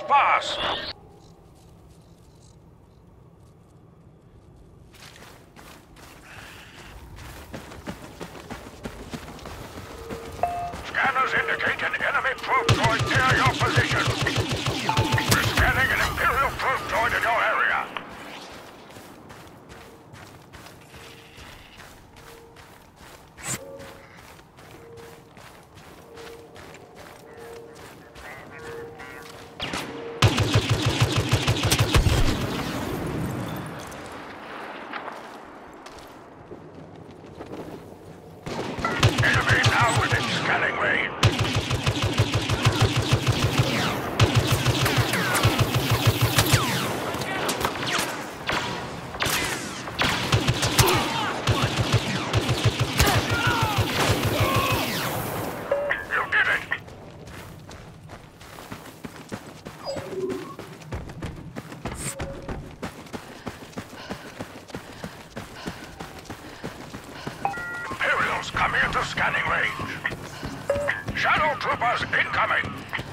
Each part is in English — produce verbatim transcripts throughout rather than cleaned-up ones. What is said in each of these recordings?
pass. Scanners indicate an enemy probe droid near your position. We're scanning an Imperial probe droid in your area. Come into scanning range. Shadow troopers incoming.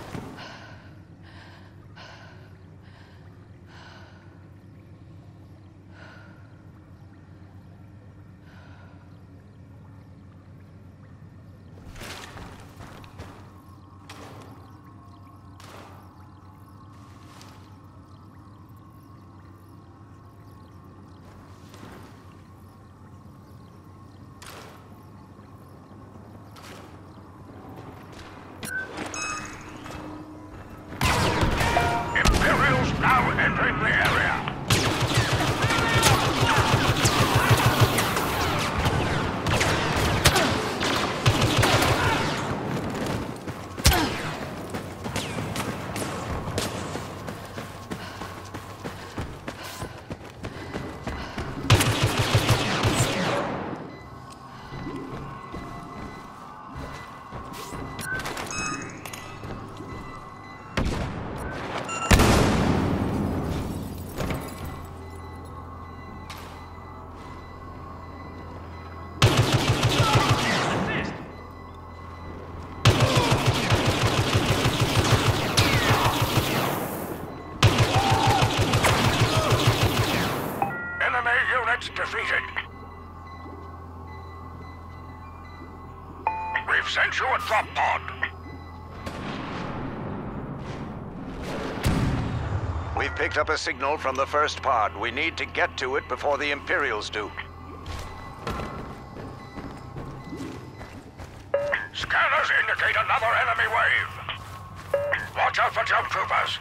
Now entering the area. Defeated. We've sent you a drop pod. We've picked up a signal from the first pod. We need to get to it before the Imperials do. Scanners indicate another enemy wave. Watch out for jump troopers.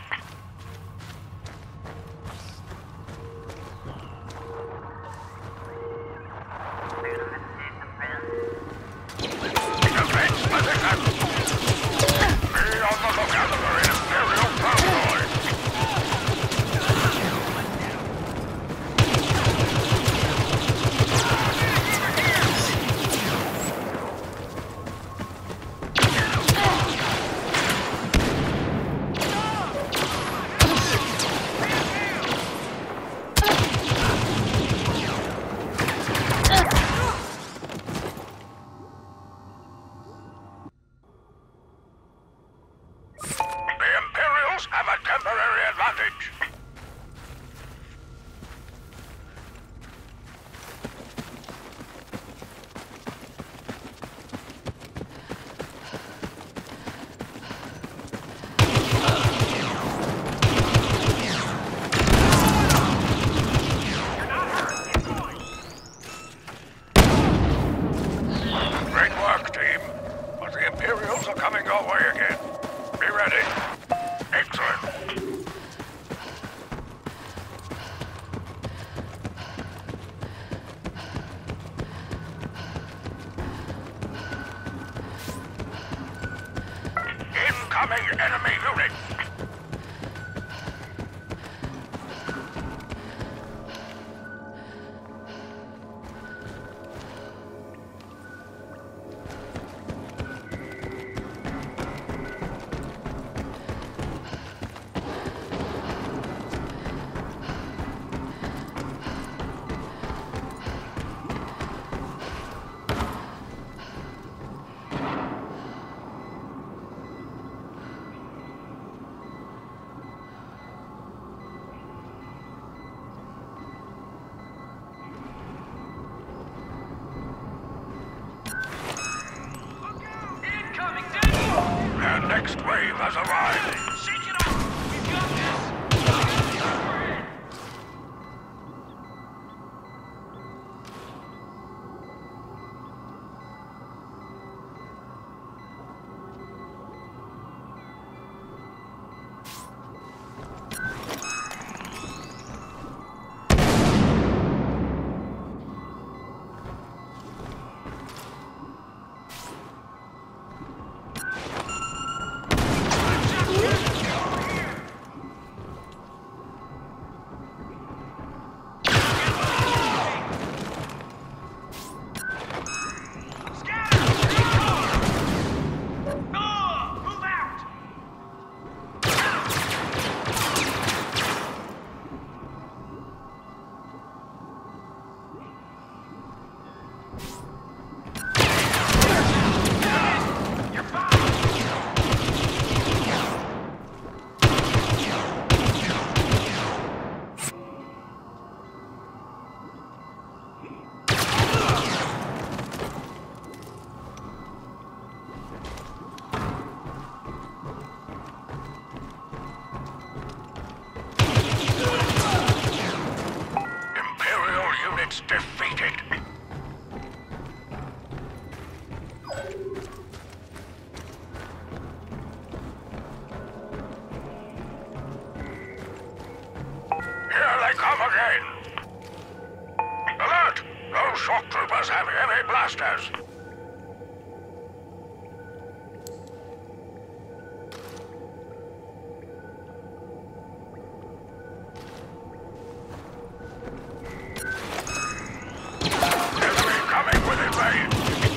Have a temporary advantage. Great work, team. But the Imperials are coming your way again. Be ready. Excellent. Those shock troopers have heavy blasters. Enemy coming within range.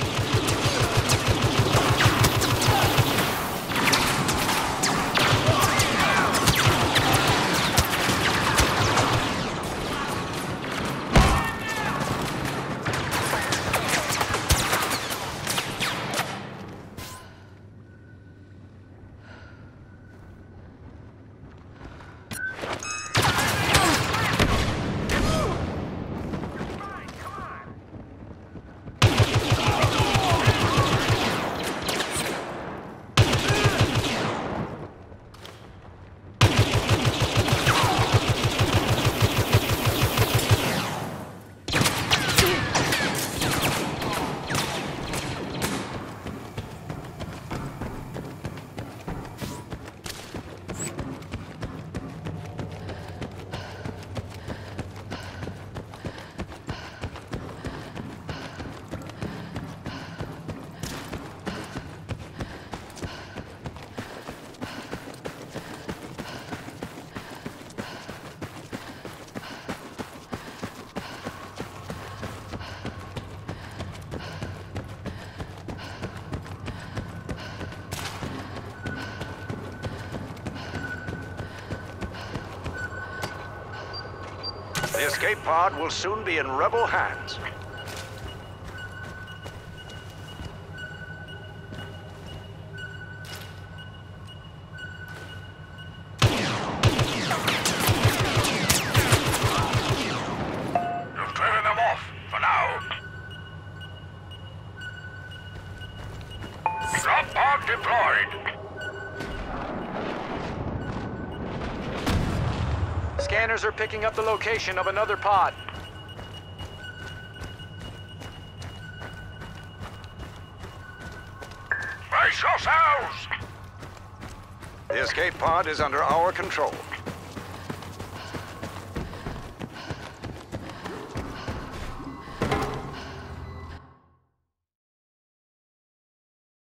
The escape pod will soon be in rebel hands. You've driven them off, for now. Drop pod deployed. Scanners are picking up the location of another pod. Brace yourselves! The escape pod is under our control.